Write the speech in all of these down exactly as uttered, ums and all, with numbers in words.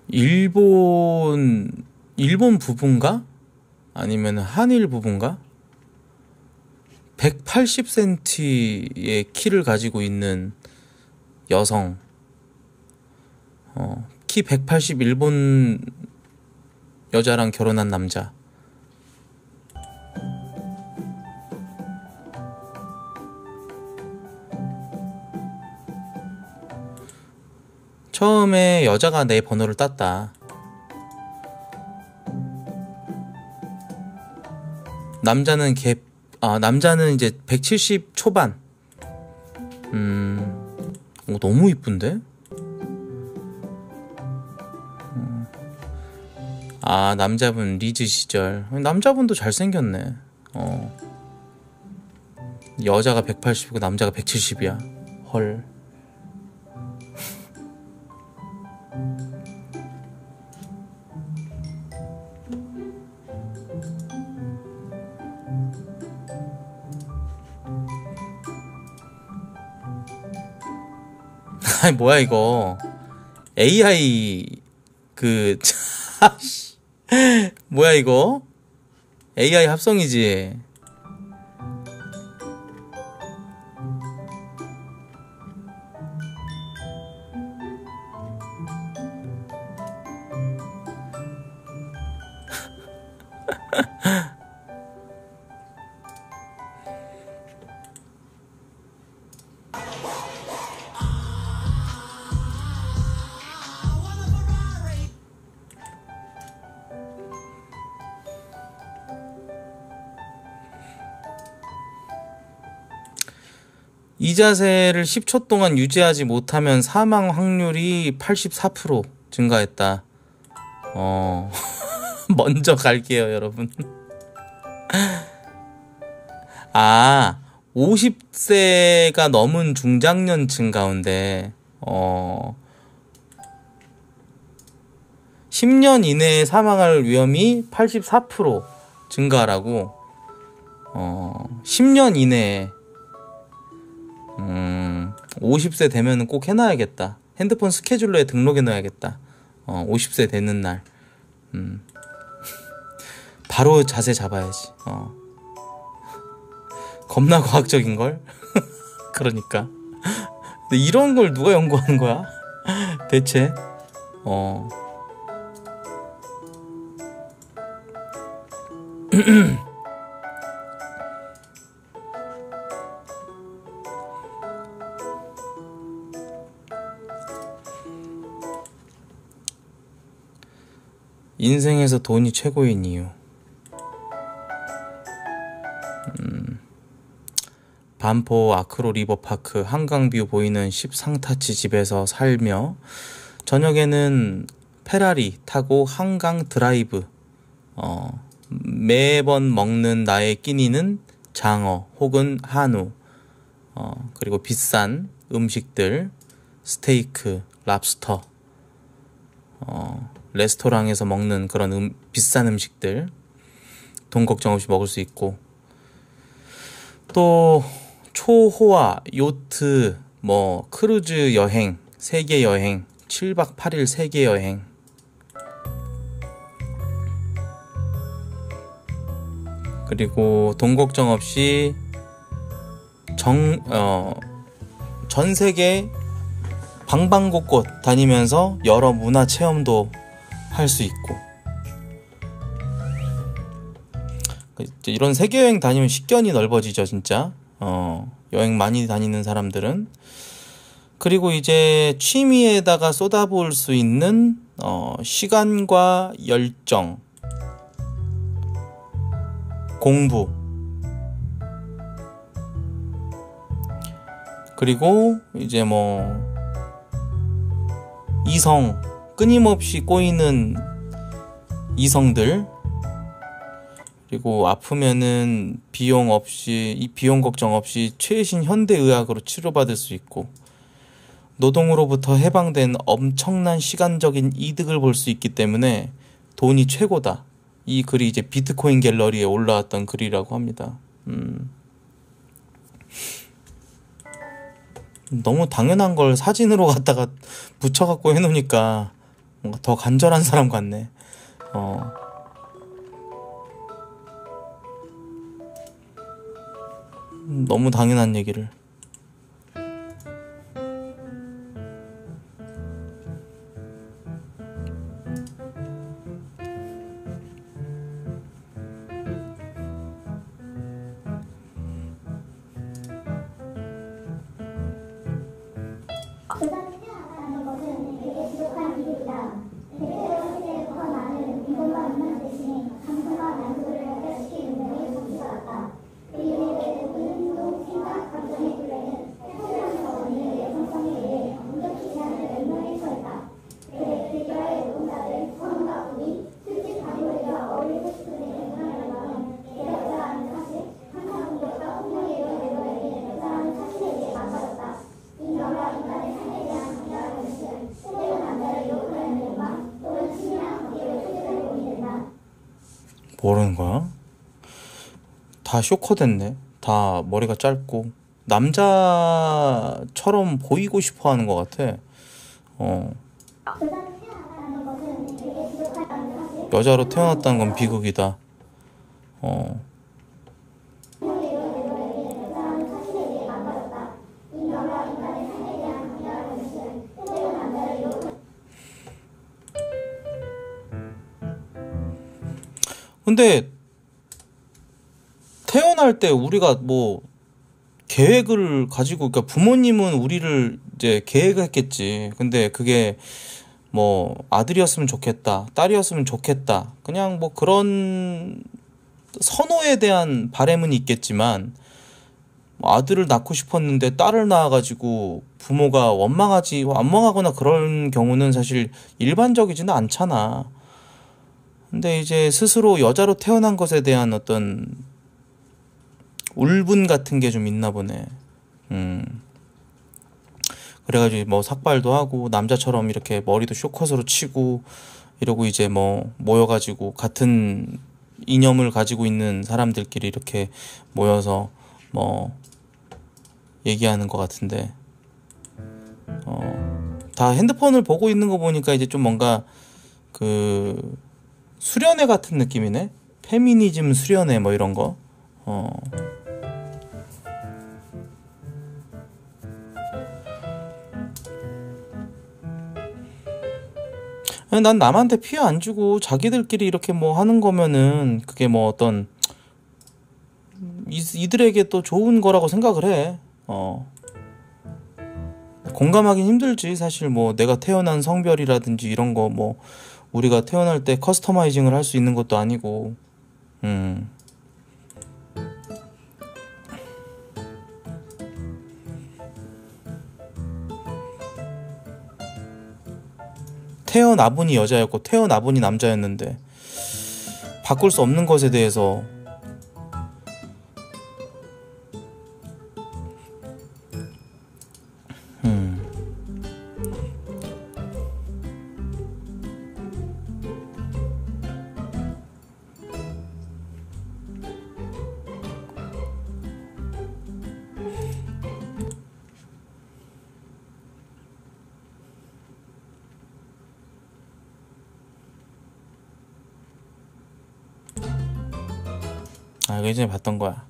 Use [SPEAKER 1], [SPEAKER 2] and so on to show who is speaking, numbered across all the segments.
[SPEAKER 1] 일본 일본 부부인가? 아니면 한일 부부인가? 백팔십 센티미터의 키를 가지고 있는 여성, 어, 키 백팔십 일본 여자랑 결혼한 남자. 처음에 여자가 내 번호를 땄다. 남자는 개, 아, 남자는 이제 백칠십 초반. 음, 오, 너무 이쁜데? 음. 아, 남자분 리즈 시절. 남자분도 잘생겼네. 어. 여자가 백팔십이고 남자가 백칠십이야. 헐. 아니 뭐야 이거 에이아이 그 뭐야 이거 에이아이 합성이지. 이 자세를 십 초 동안 유지하지 못하면 사망 확률이 팔십사 퍼센트 증가했다. 어, 먼저 갈게요, 여러분. 아, 오십 세가 넘은 중장년층 가운데, 어, 십 년 이내에 사망할 위험이 팔십사 퍼센트 증가라고, 어, 십 년 이내에, 음, 오십 세 되면 꼭 해놔야겠다. 핸드폰 스케줄러에 등록해 놔야겠다. 어, 오십 세 되는 날. 음. 바로 자세 잡아야지. 어. 겁나 과학적인걸? 그러니까. 근데 이런 걸 누가 연구하는 거야? 대체? 어. 인생에서 돈이 최고인 이유. 음, 반포 아크로 리버파크 한강뷰 보이는 십상타치 집에서 살며 저녁에는 페라리 타고 한강 드라이브. 어, 매번 먹는 나의 끼니는 장어 혹은 한우. 어, 그리고 비싼 음식들, 스테이크, 랍스터. 어, 레스토랑에서 먹는 그런 음, 비싼 음식들 돈 걱정 없이 먹을 수 있고, 또 초호화, 요트, 뭐 크루즈 여행, 세계 여행, 칠 박 팔 일 세계 여행. 그리고 돈 걱정 없이 정, 어, 전 세계 방방곳곳 다니면서 여러 문화 체험도 할 수 있고. 이런 세계여행 다니면 식견이 넓어지죠, 진짜. 어, 여행 많이 다니는 사람들은. 그리고 이제 취미에다가 쏟아부을 수 있는 어, 시간과 열정, 공부, 그리고 이제 뭐 이성, 끊임없이 꼬이는 이성들, 그리고 아프면은 비용 없이, 이 비용 걱정 없이 최신 현대의학으로 치료받을 수 있고, 노동으로부터 해방된 엄청난 시간적인 이득을 볼 수 있기 때문에 돈이 최고다. 이 글이 이제 비트코인 갤러리에 올라왔던 글이라고 합니다. 음. 너무 당연한 걸 사진으로 갖다가 붙여갖고 해놓으니까 뭔가 더 간절한 사람 같네. 어. 음, 너무 당연한 얘기를. 뭐라는 거야? 다 쇼커 됐네. 다 머리가 짧고 남자처럼 보이고 싶어 하는 것 같아. 어. 여자로 태어났다는 건 비극이다. 어. 근데 태어날 때 우리가 뭐 계획을 가지고, 그러니까 부모님은 우리를 이제 계획을 했겠지. 근데 그게 뭐 아들이었으면 좋겠다, 딸이었으면 좋겠다, 그냥 뭐 그런 선호에 대한 바램은 있겠지만, 아들을 낳고 싶었는데 딸을 낳아가지고 부모가 원망하지, 원망하거나 그런 경우는 사실 일반적이지는 않잖아. 근데 이제 스스로 여자로 태어난 것에 대한 어떤 울분 같은 게 좀 있나 보네. 음. 그래가지고 뭐 삭발도 하고 남자처럼 이렇게 머리도 쇼컷으로 치고 이러고 이제 뭐 모여가지고 같은 이념을 가지고 있는 사람들끼리 이렇게 모여서 뭐 얘기하는 것 같은데, 어, 다 핸드폰을 보고 있는 거 보니까 이제 좀 뭔가 그 수련회 같은 느낌이네. 페미니즘 수련회 뭐 이런 거. 어. 난 남한테 피해 안 주고 자기들끼리 이렇게 뭐 하는 거면은 그게 뭐 어떤 이, 이들에게 또 좋은 거라고 생각을 해. 어. 공감하긴 힘들지. 사실 뭐 내가 태어난 성별이라든지 이런 거 뭐 우리가 태어날 때 커스터마이징을 할 수 있는 것도 아니고. 음. 태어나분이 여자였고 태어나분이 남자였는데 바꿀 수 없는 것에 대해서 음. 아, 이거 예전에 봤던 거야.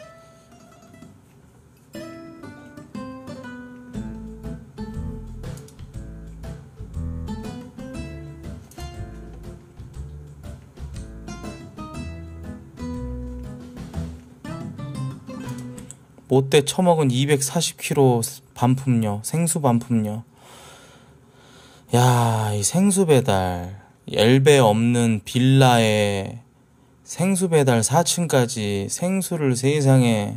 [SPEAKER 1] 못돼 처먹은 이백사십 킬로그램 반품료, 생수 반품료. 야, 이 생수 배달, 엘베 없는 빌라에 생수 배달 사 층까지 생수를 세상에.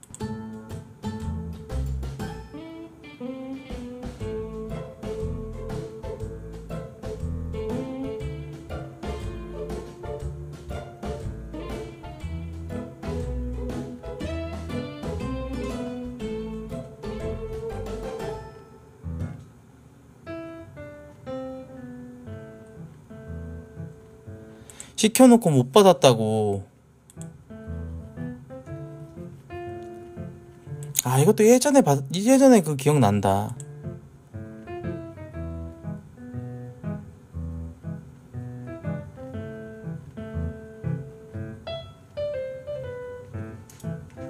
[SPEAKER 1] 시켜놓고 못 받았다고. 아, 이것도 예전에 받, 예전에 그 기억난다.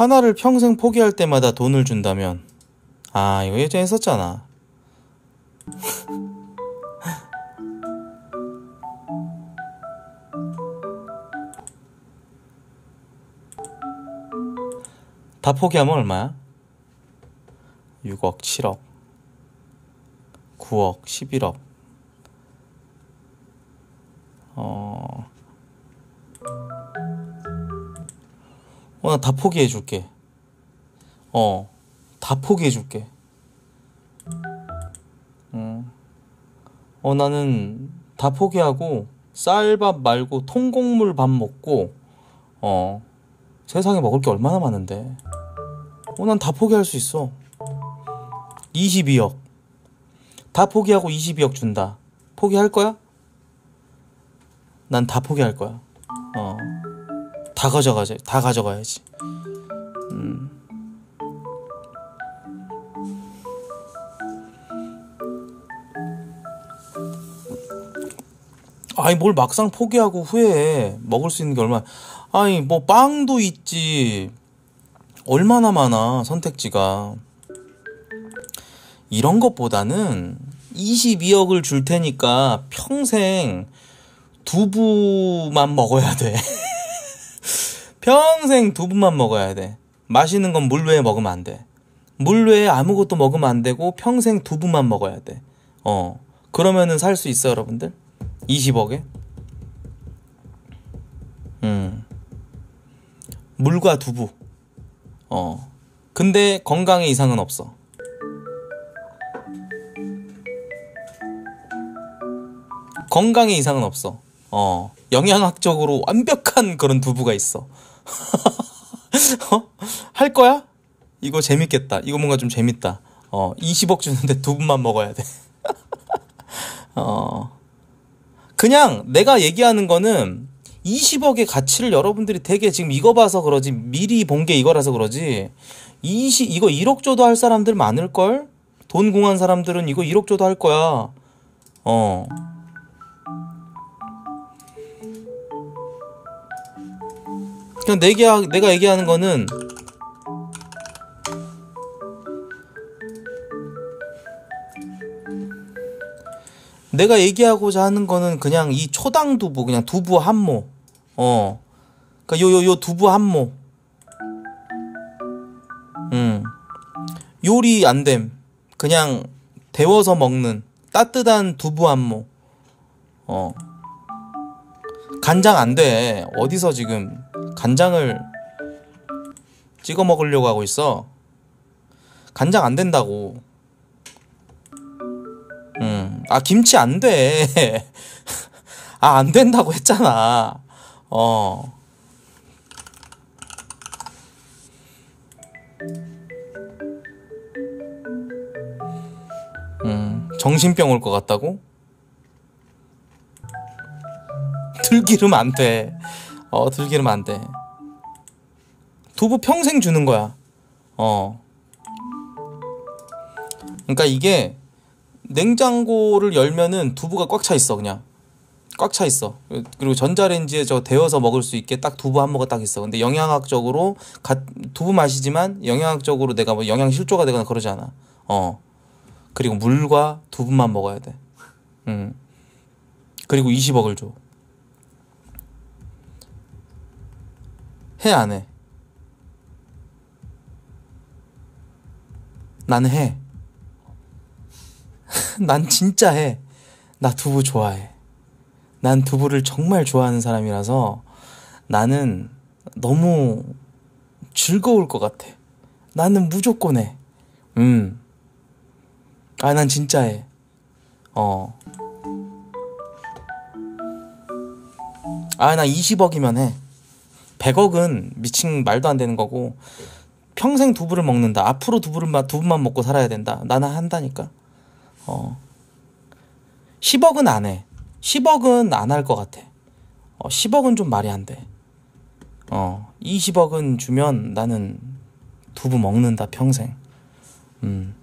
[SPEAKER 1] 하나를 평생 포기할 때마다 돈을 준다면. 아, 이거 예전에 했었잖아. 다 포기하면 얼마야? 육억, 칠억, 구억, 십일억. 어, 어, 나 다 포기해줄게. 어, 다 포기해줄게. 어, 어, 나는 다 포기하고 쌀밥 말고 통곡물 밥 먹고, 어, 세상에 먹을 게 얼마나 많은데. 어, 난 다 포기할 수 있어. 이십이억. 다 포기하고 이십이억 준다. 포기할 거야? 난 다 포기할 거야. 어, 다 가져가지. 다 가져가야지. 음. 아니, 뭘 막상 포기하고 후회해. 먹을 수 있는 게 얼마나. 아니, 뭐 빵도 있지. 얼마나 많아, 선택지가. 이런 것보다는 이십이억을 줄 테니까 평생 두부만 먹어야 돼. 평생 두부만 먹어야 돼. 맛있는 건 물 외에 먹으면 안 돼. 물 외에 아무것도 먹으면 안 되고 평생 두부만 먹어야 돼. 어, 그러면은 살 수 있어, 여러분들? 이십억에? 음. 물과 두부. 어. 근데 건강에 이상은 없어. 건강에 이상은 없어. 어. 영양학적으로 완벽한 그런 두부가 있어. 어? 할 거야? 이거 재밌겠다. 이거 뭔가 좀 재밌다. 어. 이십억 주는데 두부만 먹어야 돼. 어. 그냥 내가 얘기하는 거는 이십억의 가치를 여러분들이 되게 지금 이거 봐서 그러지, 미리 본 게 이거라서 그러지, 이십, 이거 일억 줘도 할 사람들 많을걸? 돈 궁한 사람들은 이거 일억 줘도 할 거야. 어. 그냥 내가, 내가 얘기하는 거는 내가 얘기하고자 하는 거는 그냥 이 초당 두부, 그냥 두부 한 모. 어. 그니까 요, 요, 요 두부 한 모. 음. 요리 안 됨. 그냥 데워서 먹는 따뜻한 두부 한 모. 어. 간장 안 돼. 어디서 지금 간장을 찍어 먹으려고 하고 있어. 간장 안 된다고. 음. 아, 김치 안 돼. 아, 안 된다고 했잖아. 어. 음. 정신병 올 것 같다고? 들기름 안 돼. 어, 들기름 안 돼. 두부 평생 주는 거야. 어. 그러니까 이게 냉장고를 열면은 두부가 꽉 차 있어. 그냥 꽉 차 있어. 그리고 전자레인지에 저 데워서 먹을 수 있게 딱 두부 한 모가 딱 있어. 근데 영양학적으로 가, 두부 맛이지만 영양학적으로 내가 뭐 영양 실조가 되거나 그러지 않아. 어. 그리고 물과 두부만 먹어야 돼. 음. 그리고 이십억을 줘. 해, 안 해? 나는 해. 난 진짜 해. 나 두부 좋아해. 난 두부를 정말 좋아하는 사람이라서 나는 너무 즐거울 것 같아. 나는 무조건 해. 음. 아, 난 진짜 해. 어. 아, 나 이십억이면 해. 백억은 미친 말도 안 되는 거고, 평생 두부를 먹는다. 앞으로 두부를, 두부만 먹고 살아야 된다. 나는 한다니까. 어. 십억은 안 해. 십억은 안 할 것 같아. 어, 십억은 좀 말이 안 돼. 어. 이십억은 주면 나는 두부 먹는다, 평생. 음.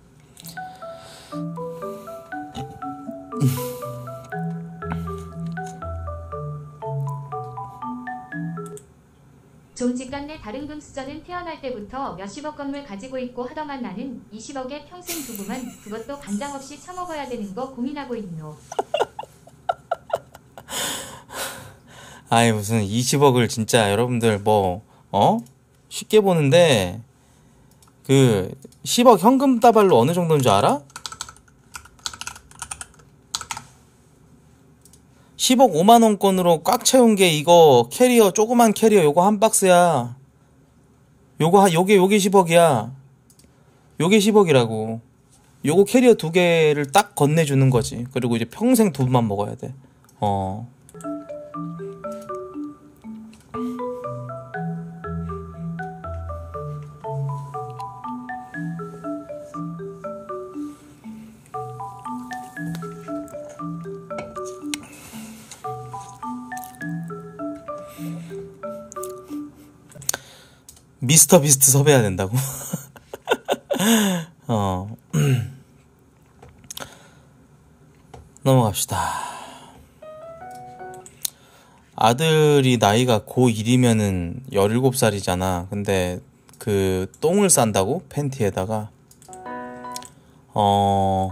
[SPEAKER 2] 종지간 내 다른 다른 금수저는 태어날 때부터 몇십억 건물 가지고 있고 하더만 나는 이십억에 평생 두부만 그것도 간장 없이 처먹어야 되는 거 고민하고 있노.
[SPEAKER 1] 아이 무슨 이십억을 진짜 여러분들 뭐 어? 쉽게 보는데 그 십억 현금 다발로 어느 정도인 줄 알아? 십억 오만원권으로 꽉 채운 게 이거 캐리어 조그만 캐리어 요거 한 박스야. 요거 한 요게 요게 십억이야. 요게 십억이라고. 요거 캐리어 두 개를 딱 건네주는 거지. 그리고 이제 평생 두부만 먹어야 돼. 어. 미스터 비스트 섭외해야 된다고? 어. 넘어갑시다. 아들이 나이가 고일이면은 열일곱 살이잖아. 근데 그 똥을 싼다고? 팬티에다가. 어.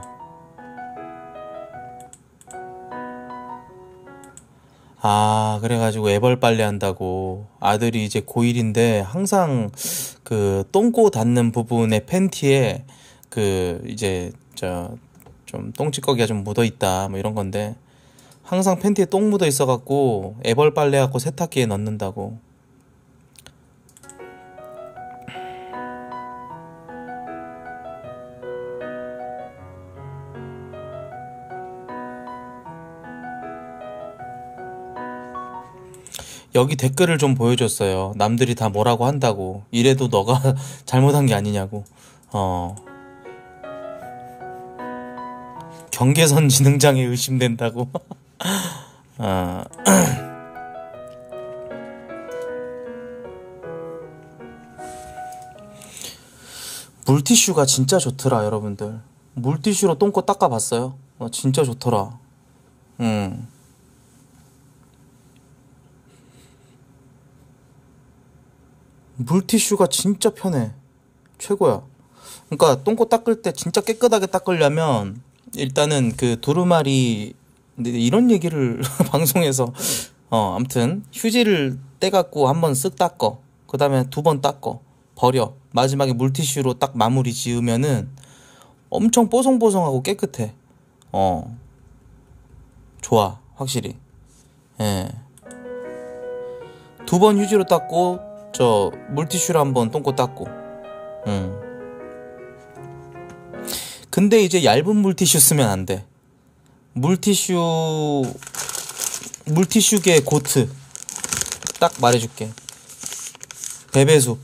[SPEAKER 1] 아, 그래가지고 애벌 빨래 한다고. 아들이 이제 고일인데 항상 그 똥꼬 닿는 부분의 팬티에 그 이제 저 좀 똥찌꺼기가 좀 묻어 있다 뭐 이런 건데 항상 팬티에 똥 묻어 있어갖고 애벌 빨래 갖고 세탁기에 넣는다고. 여기 댓글을 좀 보여줬어요. 남들이 다 뭐라고 한다고. 이래도 너가 잘못한 게 아니냐고. 어. 경계선 지능장애 의심된다고. 어. 물티슈가 진짜 좋더라, 여러분들. 물티슈로 똥꼬 닦아봤어요? 어, 진짜 좋더라. 음. 물티슈가 진짜 편해. 최고야. 그러니까 똥꼬 닦을 때 진짜 깨끗하게 닦으려면 일단은 그 두루마리, 근데 이런 얘기를 방송에서 어 아무튼 휴지를 떼갖고 한번 쓱 닦어. 그 다음에 두 번 닦어. 버려. 마지막에 물티슈로 딱 마무리 지으면은 엄청 뽀송뽀송하고 깨끗해. 어 좋아, 확실히. 예. 두 번 휴지로 닦고 저 물티슈로 한번 똥꼬 닦고. 음. 근데 이제 얇은 물티슈 쓰면 안 돼. 물티슈 물티슈계 고트 딱 말해줄게. 베베숲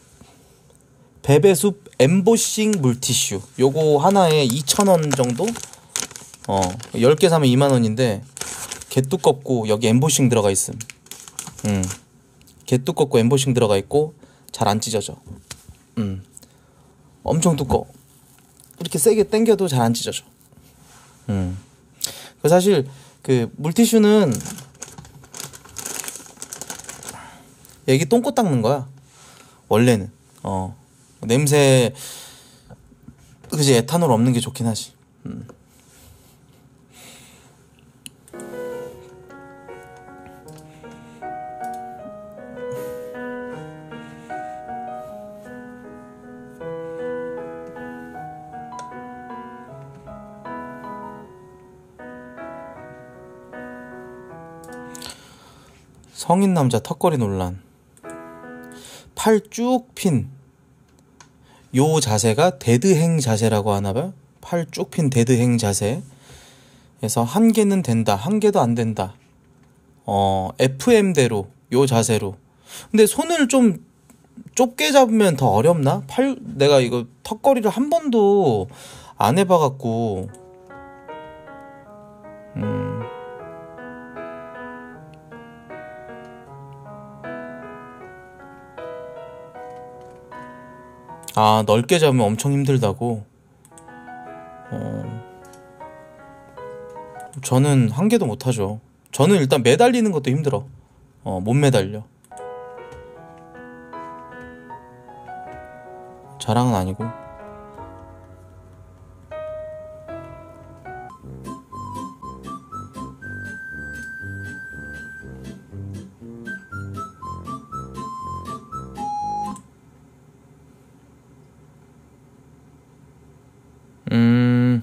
[SPEAKER 1] 베베숲 엠보싱 물티슈. 요거 하나에 이천 원 정도? 어, 열 개 사면 이만 원인데 개 두껍고 여기 엠보싱 들어가 있음. 음. 개 두껍고 엠보싱 들어가 있고 잘 안 찢어져. 음. 엄청 두꺼워. 이렇게 세게 당겨도 잘 안 찢어져. 음. 그 사실 그 물티슈는 애기 똥꼬 닦는 거야. 원래는. 어. 냄새 그지, 에탄올 없는 게 좋긴 하지. 음. 성인 남자 턱걸이 논란. 팔 쭉 핀 요 자세가 데드행 자세라고 하나봐요. 팔 쭉 핀 데드행 자세. 그래서 한 개는 된다, 한 개도 안 된다. 어, 에프엠대로 요 자세로. 근데 손을 좀 좁게 잡으면 더 어렵나? 팔, 내가 이거 턱걸이를 한 번도 안 해봐갖고. 음. 아, 넓게 잡으면 엄청 힘들다고? 어. 저는 한 개도 못하죠. 저는 일단 매달리는 것도 힘들어. 어, 못 매달려. 자랑은 아니고. 음,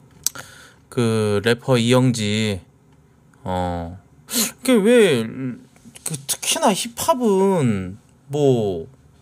[SPEAKER 1] 그 래퍼 이영지, 어, 그게 왜, 그 특히나 힙합은 뭐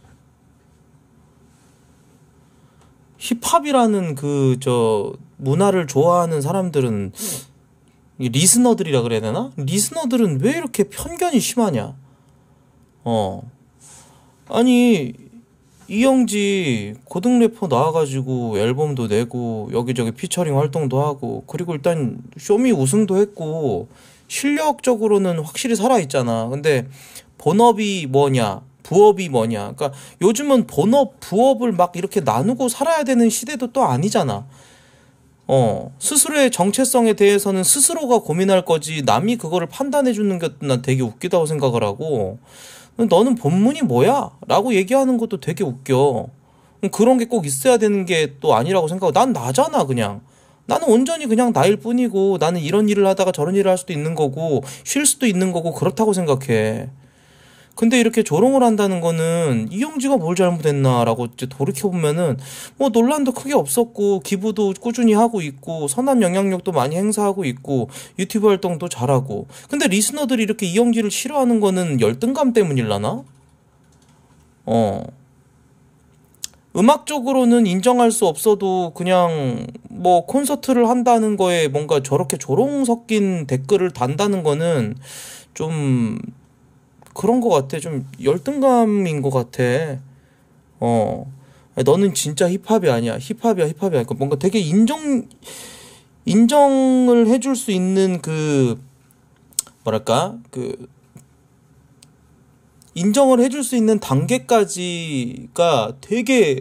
[SPEAKER 1] 힙합이라는 그 저 문화를 좋아하는 사람들은 이 리스너들이라 그래야 되나? 리스너들은 왜 이렇게 편견이 심하냐? 어, 아니 이영지 고등 래퍼 나와가지고 앨범도 내고 여기저기 피처링 활동도 하고 그리고 일단 쇼미 우승도 했고 실력적으로는 확실히 살아있잖아. 근데 본업이 뭐냐 부업이 뭐냐, 그러니까 요즘은 본업 부업을 막 이렇게 나누고 살아야 되는 시대도 또 아니잖아. 어, 스스로의 정체성에 대해서는 스스로가 고민할 거지 남이 그거를 판단해 주는 게 난 되게 웃기다고 생각을 하고, 너는 본문이 뭐야? 라고 얘기하는 것도 되게 웃겨. 그런 게 꼭 있어야 되는 게 또 아니라고 생각하고, 난 나잖아 그냥. 나는 온전히 그냥 나일 뿐이고, 나는 이런 일을 하다가 저런 일을 할 수도 있는 거고 쉴 수도 있는 거고 그렇다고 생각해. 근데 이렇게 조롱을 한다는 거는 이영지가 뭘 잘못했나라고 이제 돌이켜보면은 뭐 논란도 크게 없었고 기부도 꾸준히 하고 있고 선한 영향력도 많이 행사하고 있고 유튜브 활동도 잘하고, 근데 리스너들이 이렇게 이영지를 싫어하는 거는 열등감 때문일라나? 어, 음악적으로는 인정할 수 없어도 그냥 뭐 콘서트를 한다는 거에 뭔가 저렇게 조롱 섞인 댓글을 단다는 거는 좀 그런 거 같아. 좀 열등감인 거 같아. 어, 너는 진짜 힙합이 아니야. 힙합이야, 힙합이 아니야. 뭔가 되게 인정, 인정을 해줄 수 있는 그, 뭐랄까, 그, 인정을 해줄 수 있는 단계까지가 되게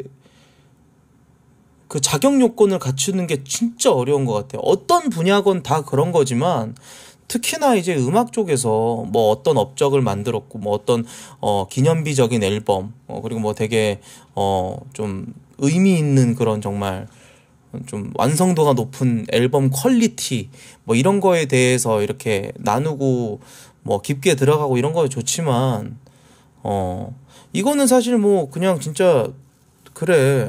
[SPEAKER 1] 그 자격 요건을 갖추는 게 진짜 어려운 것 같아. 어떤 분야건 다 그런 거지만, 특히나 이제 음악 쪽에서 뭐 어떤 업적을 만들었고 뭐 어떤 어 기념비적인 앨범 어 그리고 뭐 되게 어 좀 의미 있는 그런 정말 좀 완성도가 높은 앨범 퀄리티 뭐 이런 거에 대해서 이렇게 나누고 뭐 깊게 들어가고 이런 거 좋지만, 어 이거는 사실 뭐 그냥 진짜 그래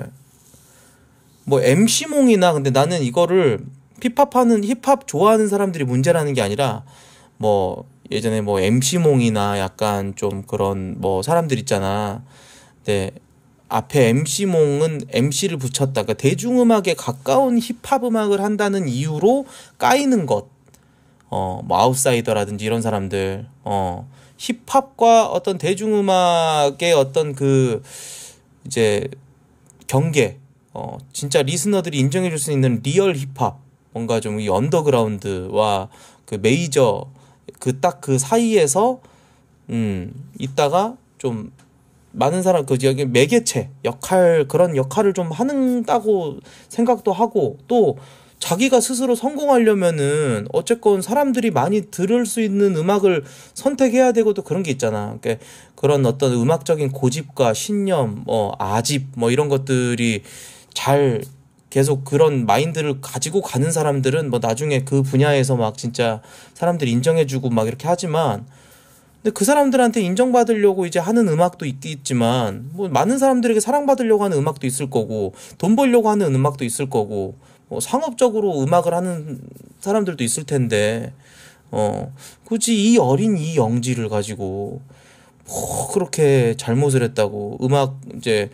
[SPEAKER 1] 뭐 엠씨몽이나, 근데 나는 이거를 힙합하는 힙합 좋아하는 사람들이 문제라는 게 아니라 뭐 예전에 뭐 엠씨몽이나 약간 좀 그런 뭐 사람들 있잖아. 근데 앞에 엠씨몽은 엠씨를 붙였다. 그러니까 대중음악에 가까운 힙합 음악을 한다는 이유로 까이는 것. 어, 뭐 아웃사이더라든지 이런 사람들. 어, 힙합과 어떤 대중음악의 어떤 그 이제 경계. 어, 진짜 리스너들이 인정해 줄 수 있는 리얼 힙합. 뭔가 좀 이 언더그라운드와 그 메이저 그 딱 그 사이에서 음 있다가 좀 많은 사람 그 여기 매개체 역할 그런 역할을 좀 하는다고 생각도 하고, 또 자기가 스스로 성공하려면은 어쨌건 사람들이 많이 들을 수 있는 음악을 선택해야 되고 또 그런 게 있잖아. 그러니까 그런 어떤 음악적인 고집과 신념, 뭐 아집 뭐 이런 것들이 잘 계속 그런 마인드를 가지고 가는 사람들은 뭐 나중에 그 분야에서 막 진짜 사람들이 인정해주고 막 이렇게 하지만, 근데 그 사람들한테 인정받으려고 이제 하는 음악도 있겠지만 뭐 많은 사람들에게 사랑받으려고 하는 음악도 있을 거고 돈 벌려고 하는 음악도 있을 거고 뭐 상업적으로 음악을 하는 사람들도 있을 텐데, 어 굳이 이 어린 이영지를 가지고 뭐 그렇게 잘못을 했다고, 음악 이제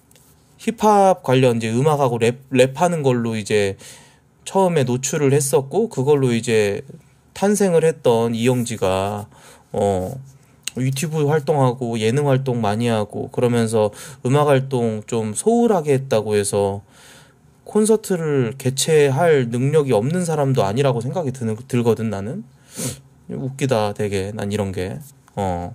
[SPEAKER 1] 힙합 관련 이제 음악하고 랩, 랩하는 걸로 이제 처음에 노출을 했었고 그걸로 이제 탄생을 했던 이영지가 어 유튜브 활동하고 예능 활동 많이 하고 그러면서 음악 활동 좀 소홀하게 했다고 해서 콘서트를 개최할 능력이 없는 사람도 아니라고 생각이 드, 들거든 나는. 웃기다 되게 난 이런 게. 어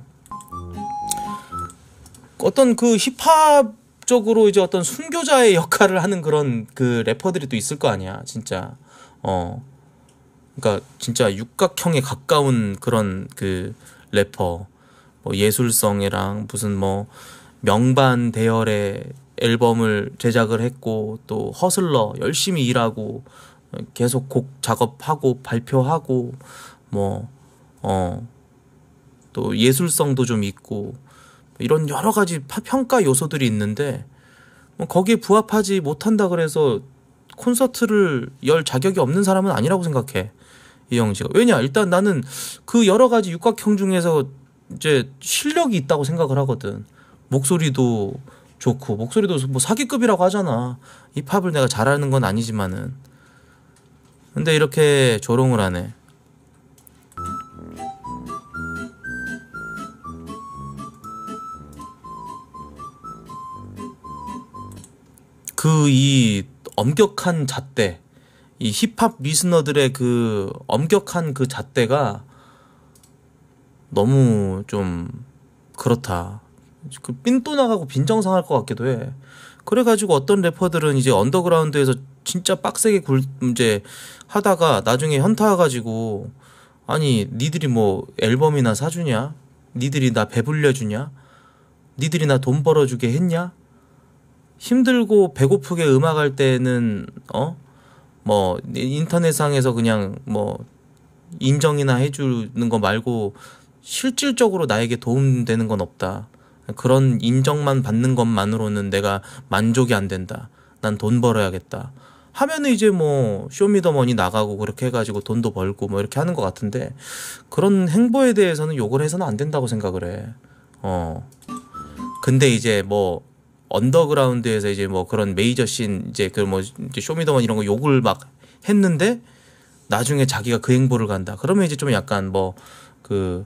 [SPEAKER 1] 어떤 그 힙합 적으로 이제 어떤 순교자의 역할을 하는 그런 그 래퍼들이 또 있을 거 아니야 진짜. 어 그러니까 진짜 육각형에 가까운 그런 그 래퍼, 뭐 예술성이랑 무슨 뭐 명반 대열에 앨범을 제작을 했고 또 허슬러 열심히 일하고 계속 곡 작업하고 발표하고 뭐 어 또 예술성도 좀 있고 이런 여러 가지 평가 요소들이 있는데 뭐 거기에 부합하지 못한다 그래서 콘서트를 열 자격이 없는 사람은 아니라고 생각해. 이영 씨가. 왜냐? 일단 나는 그 여러 가지 육각형 중에서 이제 실력이 있다고 생각을 하거든. 목소리도 좋고 목소리도 뭐 사기급이라고 하잖아. 힙합을 내가 잘하는 건 아니지만은. 근데 이렇게 조롱을 하네. 그 이 엄격한 잣대, 이 힙합 리스너들의 그 엄격한 그 잣대가 너무 좀 그렇다. 그 삔또 나가고 빈정상할 것 같기도 해. 그래가지고 어떤 래퍼들은 이제 언더그라운드에서 진짜 빡세게 굴 이제 하다가 나중에 현타 와가지고 아니 니들이 뭐 앨범이나 사주냐? 니들이 나 배불려주냐? 니들이 나 돈 벌어주게 했냐? 힘들고 배고프게 음악할 때는 어? 뭐 인터넷상에서 그냥 뭐 인정이나 해주는 거 말고 실질적으로 나에게 도움되는 건 없다. 그런 인정만 받는 것만으로는 내가 만족이 안 된다. 난 돈 벌어야겠다. 하면은 이제 뭐 쇼미더머니 나가고 그렇게 해가지고 돈도 벌고 뭐 이렇게 하는 것 같은데 그런 행보에 대해서는 욕을 해서는 안 된다고 생각을 해. 어. 근데 이제 뭐 언더그라운드에서 이제 뭐 그런 메이저 씬 이제 그 뭐 쇼미더머니 이런 거 욕을 막 했는데 나중에 자기가 그 행보를 간다. 그러면 이제 좀 약간 뭐 그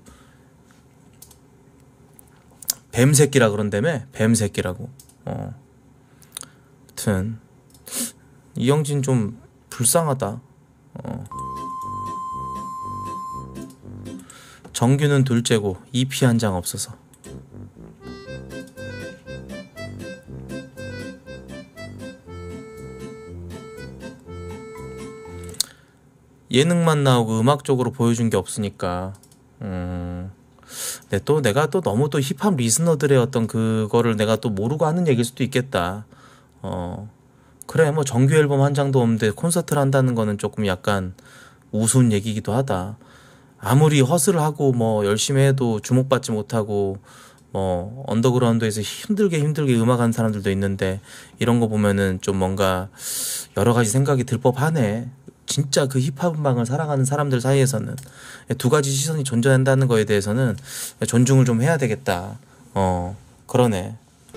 [SPEAKER 1] 뱀새끼라 그런다며? 뱀새끼라고. 어. 하여튼 이영진 좀 불쌍하다. 어. 정규는 둘째고 이피 한 장 없어서. 예능만 나오고 음악적으로 보여준 게 없으니까. 음. 근데 또 내가 또 너무 또 힙합 리스너들의 어떤 그거를 내가 또 모르고 하는 얘기일 수도 있겠다. 어. 그래 뭐 정규 앨범 한 장도 없는데 콘서트를 한다는 거는 조금 약간 우스운 얘기기도 하다. 아무리 허슬을 하고 뭐 열심히 해도 주목받지 못하고 뭐 언더그라운드에서 힘들게 힘들게 음악하는 사람들도 있는데 이런 거 보면은 좀 뭔가 여러 가지 생각이 들 법하네. 진짜 그 힙합 음악을 사랑하는 사람들 사이에서는 두 가지 시선이 존재한다는 거에 대해서는 존중을 좀 해야 되겠다. 어 그러네.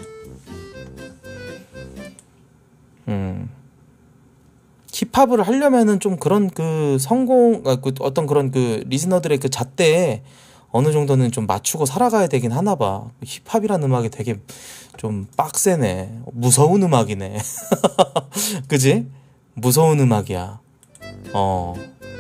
[SPEAKER 1] 음 힙합을 하려면은 좀 그런 그 성공 아, 그 어떤 그런 그 리스너들의 그 잣대에 어느 정도는 좀 맞추고 살아가야 되긴 하나 봐. 힙합이란 음악이 되게 좀 빡세네. 무서운 음악이네. 그지? 무서운 음악이야. 어.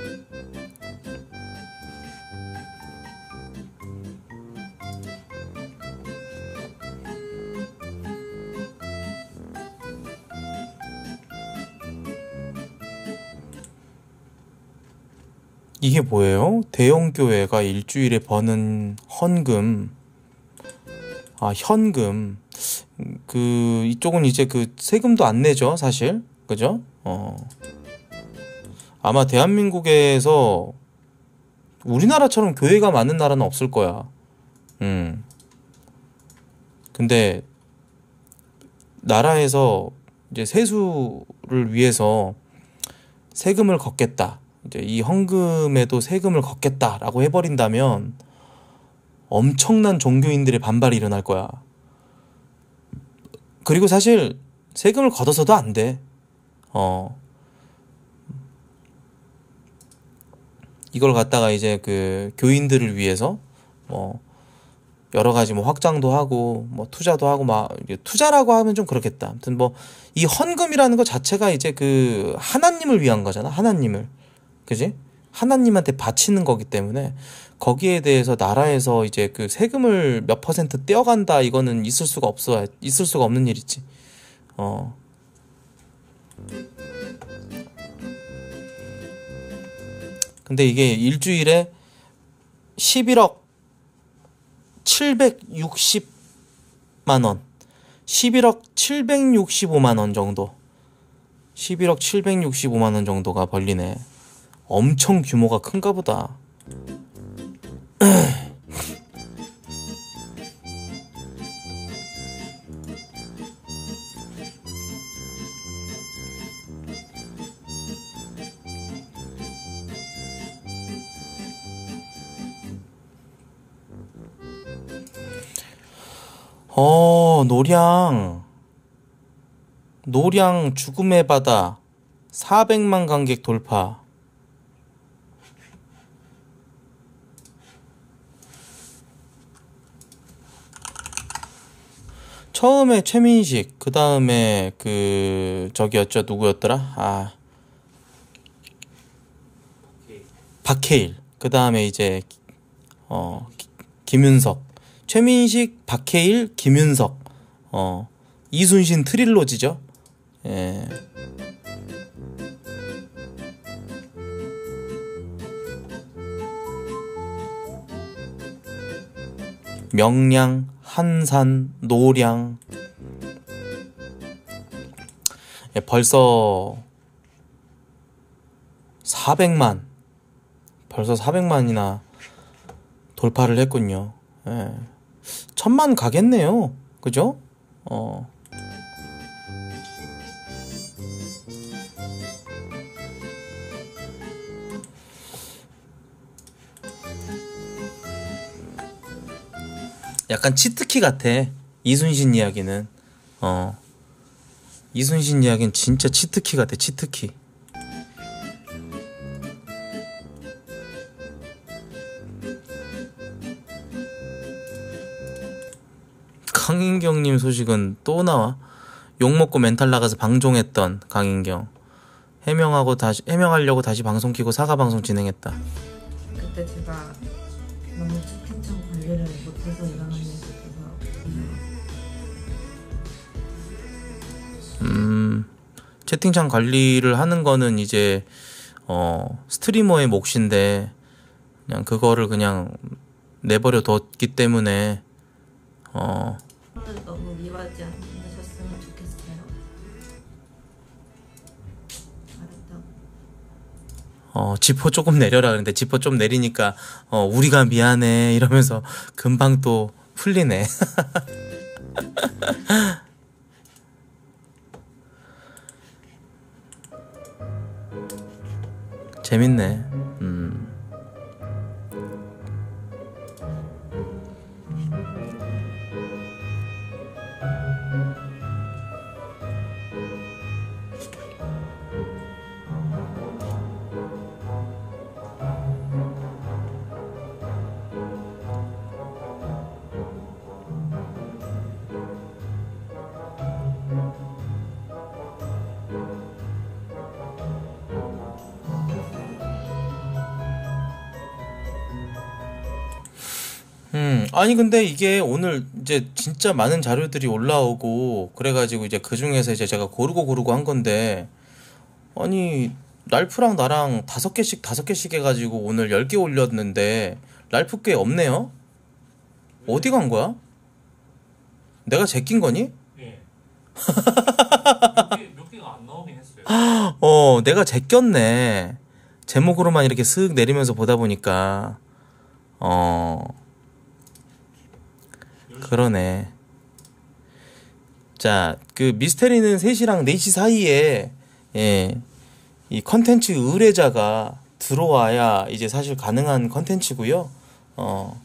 [SPEAKER 1] 이게 뭐예요? 대형 교회가 일주일에 버는 헌금. 아, 현금. 그 이쪽은 이제 그 세금도 안 내죠, 사실. 그죠? 어. 아마 대한민국에서 우리나라처럼 교회가 많은 나라는 없을 거야. 음. 근데 나라에서 이제 세수를 위해서 세금을 걷겠다. 이제 이 헌금에도 세금을 걷겠다라고 해버린다면 엄청난 종교인들의 반발이 일어날 거야. 그리고 사실 세금을 걷어서도 안 돼. 어. 이걸 갖다가 이제 그 교인들을 위해서 뭐 여러 가지 뭐 확장도 하고 뭐 투자도 하고 막 투자라고 하면 좀 그렇겠다. 아무튼 뭐 이 헌금이라는 것 자체가 이제 그 하나님을 위한 거잖아. 하나님을. 그지? 하나님한테 바치는 거기 때문에 거기에 대해서 나라에서 이제 그 세금을 몇 퍼센트 떼어간다 이거는 있을 수가 없어. 있을 수가 없는 일이지. 어. 근데 이게 일주일에 십일억 칠백육십만 원, 십일억 칠백육십오만 원 정도. 십일억 칠백육십오만 원 정도가 벌리네. 엄청 규모가 큰가 보다. 어, 노량. 노량 죽음의 바다 사백만 관객 돌파. 처음에 최민식, 그 다음에 그 저기였죠, 누구였더라? 아, 박해일. 그 다음에 이제 어 기- 김윤석, 최민식, 박해일, 김윤석, 어 이순신 트릴로지죠. 예. 명량, 한산, 노량. 예, 벌써 사백만, 벌써 사백만이나 돌파를 했군요. 예. 천만 가겠네요. 그죠? 어. 약간 치트키 같아. 이순신 이야기는. 어. 이순신 이야기는 진짜 치트키 같아. 치트키. 강인경님 소식은 또 나와. 욕먹고 멘탈 나가서 방종했던 강인경. 해명하고 다시 해명하려고 다시 방송 키고 사과 방송 진행했다.
[SPEAKER 3] 그때 제가 너무 채팅창 관리를 못해서 일어난 일이 있어서
[SPEAKER 1] 음, 채팅창 관리를 하는 거는 이제 어, 스트리머의 몫인데 그냥 그거를 그냥 내버려 뒀기 때문에 어,
[SPEAKER 3] 오늘 너무 미워하지 않으셨으면 좋겠어요. 알았다고.
[SPEAKER 1] 어, 지퍼 조금 내려라 그랬는데 지퍼 좀 내리니까 어, 우리가 미안해 이러면서 금방 또 풀리네. 재밌네. 음. 음, 아니, 근데 이게 오늘 이제 진짜 많은 자료들이 올라오고, 그래가지고 이제 그 중에서 이제 제가 고르고 고르고 한 건데, 아니, 랄프랑 나랑 다섯 개씩 다섯 개씩 해가지고 오늘 열 개 올렸는데, 랄프 꽤 없네요? 어디 간 거야? 내가 제낀 거니?
[SPEAKER 4] 예. 몇, 개, 몇 개가 안 나오긴 했어요.
[SPEAKER 1] 어, 내가 제꼈네. 제목으로만 이렇게 쓱 내리면서 보다 보니까, 어, 그러네. 자, 그 미스테리는 세 시랑 네 시 사이에 예, 이 컨텐츠 의뢰자가 들어와야 이제 사실 가능한 컨텐츠고요. 어.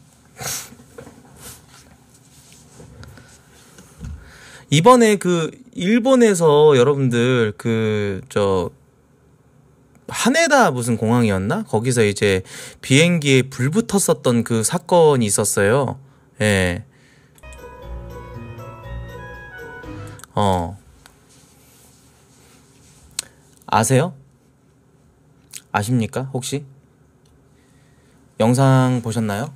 [SPEAKER 1] 이번에 그 일본에서 여러분들 그 저 하네다 무슨 공항이었나? 거기서 이제 비행기에 불 붙었었던 그 사건이 있었어요. 예. 어. 아세요? 아십니까? 혹시? 영상 보셨나요?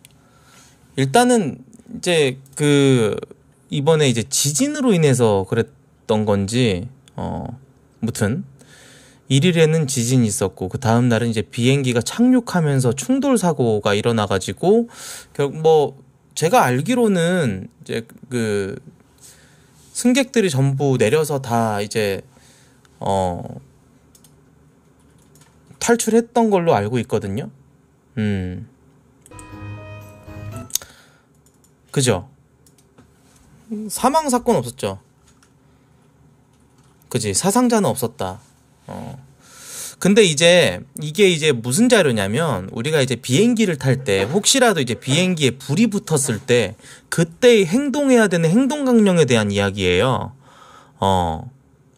[SPEAKER 1] 일단은 이제 그 이번에 이제 지진으로 인해서 그랬던 건지 어 무튼 일 일에는 지진이 있었고 그 다음 날은 이제 비행기가 착륙하면서 충돌 사고가 일어나 가지고 결국 뭐 제가 알기로는 이제 그 승객들이 전부 내려서 다 이제 어 탈출했던 걸로 알고 있거든요. 음. 그죠? 사망 사건 없었죠. 그지? 사상자는 없었다. 어. 근데 이제 이게 이제 무슨 자료냐면 우리가 이제 비행기를 탈 때 혹시라도 이제 비행기에 불이 붙었을 때 그때 행동해야 되는 행동 강령에 대한 이야기예요. 어.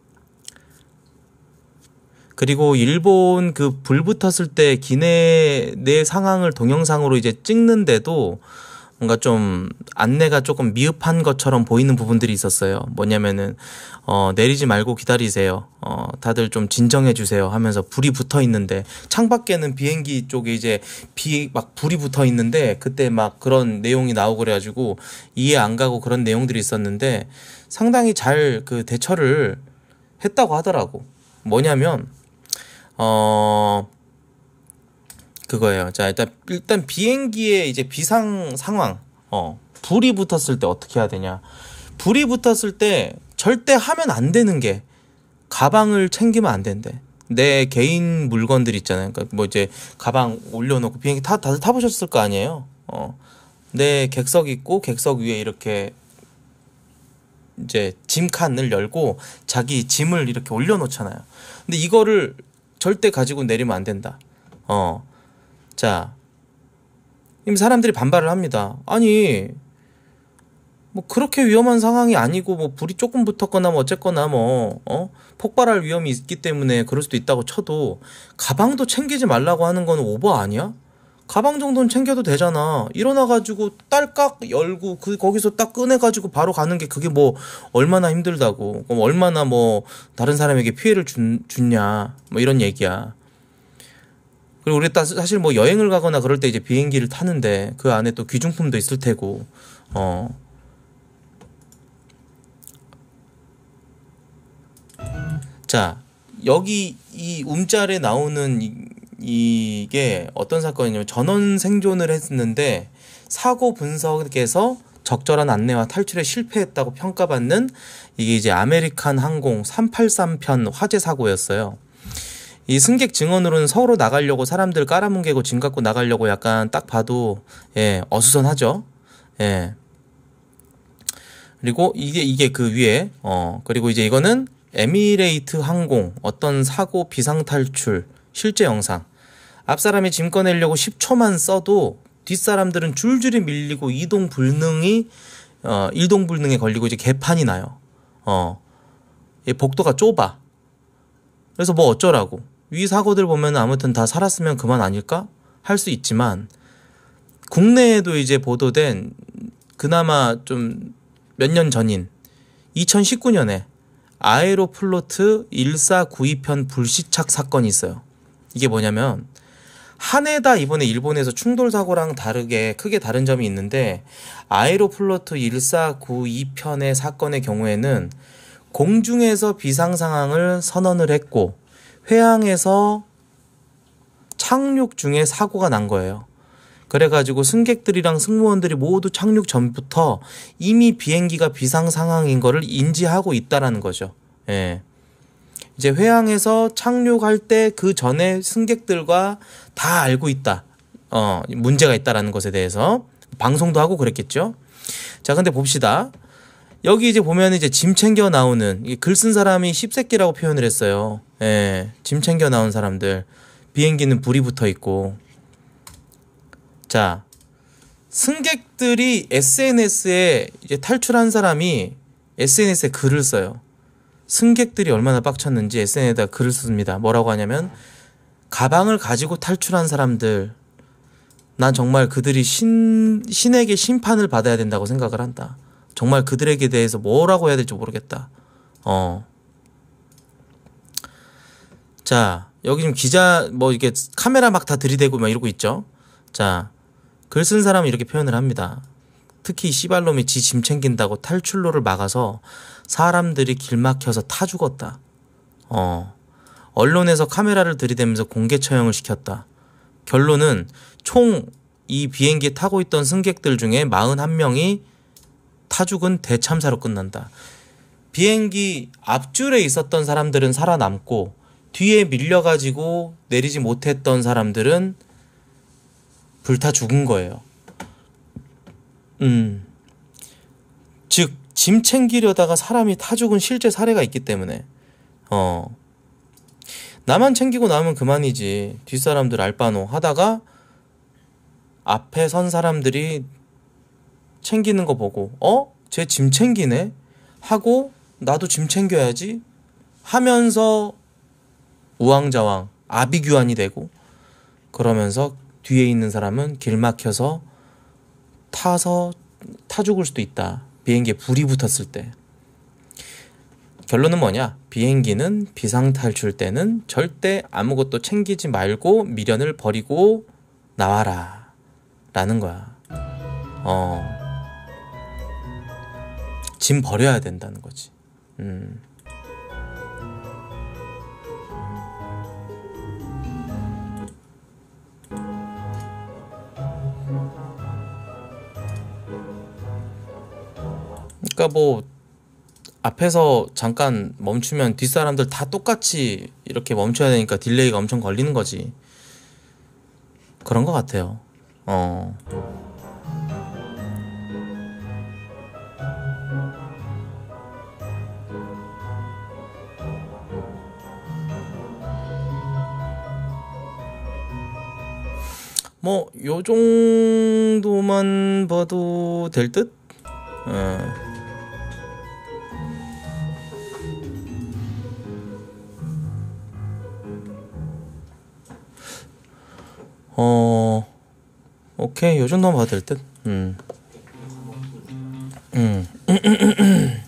[SPEAKER 1] 그리고 일본 그 불 붙었을 때 기내 내 상황을 동영상으로 이제 찍는데도 뭔가 좀 안내가 조금 미흡한 것처럼 보이는 부분들이 있었어요. 뭐냐면은 어 내리지 말고 기다리세요. 어 다들 좀 진정해 주세요 하면서 불이 붙어 있는데 창밖에는 비행기 쪽에 이제 비 막 불이 붙어 있는데 그때 막 그런 내용이 나오고 그래가지고 이해 안 가고 그런 내용들이 있었는데 상당히 잘 그 대처를 했다고 하더라고. 뭐냐면 어 그거예요. 자, 일단 일단 비행기에 이제 비상 상황, 어 불이 붙었을 때 어떻게 해야 되냐? 불이 붙었을 때 절대 하면 안 되는 게 가방을 챙기면 안 된대. 내 개인 물건들 있잖아요. 그러니까 뭐 이제 가방 올려놓고 비행기 타 다들 타보셨을 거 아니에요. 어, 내 객석 있고 객석 위에 이렇게 이제 짐 칸을 열고 자기 짐을 이렇게 올려놓잖아요. 근데 이거를 절대 가지고 내리면 안 된다. 어. 자, 이미 사람들이 반발을 합니다. 아니, 뭐 그렇게 위험한 상황이 아니고 뭐 불이 조금 붙었거나 뭐 어쨌거나 뭐 어? 폭발할 위험이 있기 때문에 그럴 수도 있다고 쳐도 가방도 챙기지 말라고 하는 건 오버 아니야? 가방 정도는 챙겨도 되잖아. 일어나가지고 딸깍 열고 그 거기서 딱 꺼내가지고 바로 가는 게 그게 뭐 얼마나 힘들다고, 그럼 얼마나 뭐 다른 사람에게 피해를 준, 줬냐 뭐 이런 얘기야. 그리고 우리 딱 사실 뭐 여행을 가거나 그럴 때 이제 비행기를 타는데 그 안에 또 귀중품도 있을 테고, 어. 자, 여기 이 움짤에 나오는 이, 이게 어떤 사건이냐면 전원 생존을 했는데 사고 분석에서 적절한 안내와 탈출에 실패했다고 평가받는 이게 이제 아메리칸 항공 삼팔삼 편 화재 사고였어요. 이 승객 증언으로는 서울로 나가려고 사람들 깔아뭉개고 짐 갖고 나가려고 약간 딱 봐도 예, 어수선하죠. 예. 그리고 이게 이게 그 위에 어 그리고 이제 이거는 에미레이트 항공 어떤 사고 비상 탈출 실제 영상. 앞 사람이 짐 꺼내려고 십 초만 써도 뒷 사람들은 줄줄이 밀리고 이동 불능이 어 일동 불능에 걸리고 이제 개판이 나요. 어. 이 복도가 좁아. 그래서 뭐 어쩌라고. 위 사고들 보면 아무튼 다 살았으면 그만 아닐까? 할 수 있지만 국내에도 이제 보도된 그나마 좀 몇 년 전인 이천십구 년에 아에로플로트 일사구이 편 불시착 사건이 있어요. 이게 뭐냐면 하네다 이번에 일본에서 충돌 사고랑 다르게 크게 다른 점이 있는데 아에로플로트 일사구이 편의 사건의 경우에는 공중에서 비상 상황을 선언을 했고 회항에서 착륙 중에 사고가 난 거예요. 그래가지고 승객들이랑 승무원들이 모두 착륙 전부터 이미 비행기가 비상 상황인 거를 인지하고 있다라는 거죠. 예. 이제 회항에서 착륙할 때 그 전에 승객들과 다 알고 있다. 어, 문제가 있다라는 것에 대해서 방송도 하고 그랬겠죠. 자, 근데 봅시다. 여기 이제 보면 이제 짐 챙겨 나오는 글 쓴 사람이 씹새끼라고 표현을 했어요. 예, 짐 챙겨 나온 사람들. 비행기는 불이 붙어 있고. 자, 승객들이 에스엔에스에 이제 탈출한 사람이 에스엔에스에 글을 써요. 승객들이 얼마나 빡쳤는지 에스엔에스에다 글을 씁니다. 뭐라고 하냐면 가방을 가지고 탈출한 사람들, 난 정말 그들이 신, 신에게 심판을 받아야 된다고 생각을 한다. 정말 그들에게 대해서 뭐라고 해야 될지 모르겠다. 어. 자, 여기 지금 기자 뭐 이렇게 카메라 막 다 들이대고 막 이러고 있죠. 자, 글 쓴 사람은 이렇게 표현을 합니다. 특히 씨발놈이 지 짐 챙긴다고 탈출로를 막아서 사람들이 길 막혀서 타 죽었다. 어. 언론에서 카메라를 들이대면서 공개 처형을 시켰다. 결론은 총 이 비행기에 타고 있던 승객들 중에 사십일 명이 타 죽은 대참사로 끝난다. 비행기 앞줄에 있었던 사람들은 살아남고 뒤에 밀려가지고 내리지 못했던 사람들은 불타 죽은 거예요. 음, 즉 짐 챙기려다가 사람이 타 죽은 실제 사례가 있기 때문에 어 나만 챙기고 나면 그만이지 뒷사람들 알바노 하다가 앞에 선 사람들이 챙기는 거 보고 어? 쟤 짐 챙기네? 하고 나도 짐 챙겨야지 하면서 우왕좌왕 아비규환이 되고 그러면서 뒤에 있는 사람은 길 막혀서 타서 타 죽을 수도 있다. 비행기에 불이 붙었을 때. 결론은 뭐냐? 비행기는 비상탈출 때는 절대 아무것도 챙기지 말고 미련을 버리고 나와라 라는 거야. 어, 짐 버려야 된다는 거지. 음. 그러니까 뭐 앞에서 잠깐 멈추면 뒷사람들 다 똑같이 이렇게 멈춰야 되니까 딜레이가 엄청 걸리는 거지. 그런 것 같아요. 어. 뭐 요 정도만 봐도 될 듯? 어. 어, 오케이. 요 정도만 봐도 될 듯. 음. 음.